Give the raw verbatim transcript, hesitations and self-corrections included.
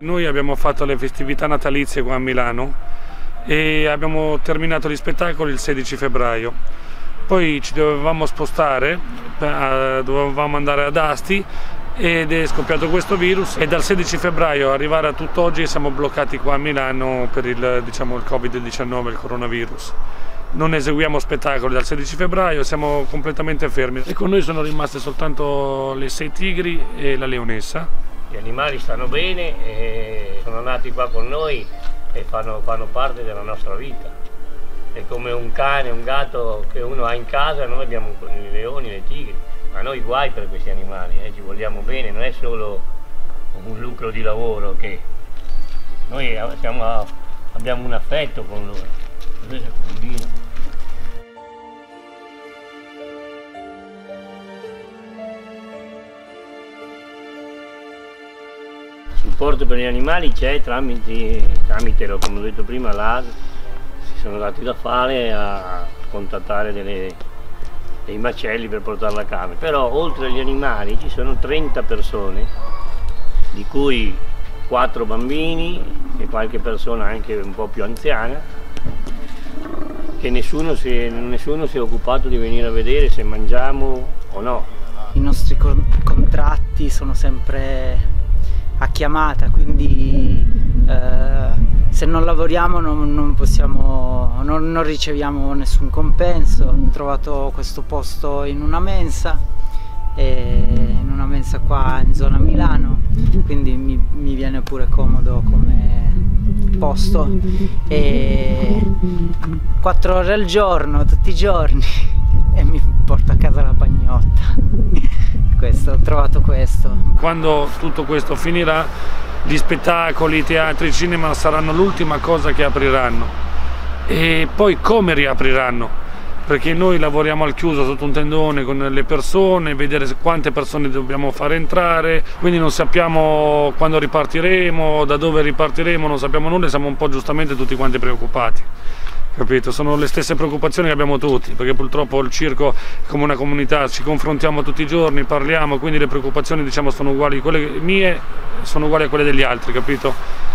Noi abbiamo fatto le festività natalizie qua a Milano e abbiamo terminato gli spettacoli il sedici febbraio. Poi ci dovevamo spostare, dovevamo andare ad Asti ed è scoppiato questo virus e dal sedici febbraio arrivare a tutt'oggi siamo bloccati qua a Milano per il, diciamo, il Covid diciannove, il coronavirus. Non eseguiamo spettacoli dal sedici febbraio, siamo completamente fermi e con noi sono rimaste soltanto le sei tigri e la leonessa. Gli animali stanno bene, e sono nati qua con noi e fanno, fanno parte della nostra vita. È come un cane, un gatto che uno ha in casa, noi abbiamo i leoni, le tigri, ma noi guai per questi animali, eh, ci vogliamo bene, non è solo un lucro di lavoro, che noi siamo, abbiamo un affetto con loro. Questo è il bambino. Il supporto per gli animali c'è tramite, tramite, come ho detto prima, l'A S, si sono dati da fare a contattare delle, dei macelli per portarla a casa. Però oltre agli animali ci sono trenta persone, di cui quattro bambini e qualche persona anche un po' più anziana, che nessuno si, è, nessuno si è occupato di venire a vedere se mangiamo o no. I nostri contratti sono sempre a chiamata, quindi eh, se non lavoriamo non, non possiamo, non, non riceviamo nessun compenso. Ho trovato questo posto in una mensa, e in una mensa qua in zona Milano, quindi mi, mi viene pure comodo come posto, e quattro ore al giorno, tutti i giorni, e mi porto a casa la pagnotta. Questo, ho trovato questo. Quando tutto questo finirà, gli spettacoli, i teatri, i cinema saranno l'ultima cosa che apriranno. E poi come riapriranno? Perché noi lavoriamo al chiuso sotto un tendone con le persone, vedere quante persone dobbiamo far entrare, quindi non sappiamo quando ripartiremo, da dove ripartiremo, non sappiamo nulla e siamo un po' giustamente tutti quanti preoccupati. Capito? Sono le stesse preoccupazioni che abbiamo tutti, perché purtroppo il circo è come una comunità, ci confrontiamo tutti i giorni, parliamo, quindi le preoccupazioni, diciamo, sono uguali, quelle mie sono uguali a quelle degli altri, capito?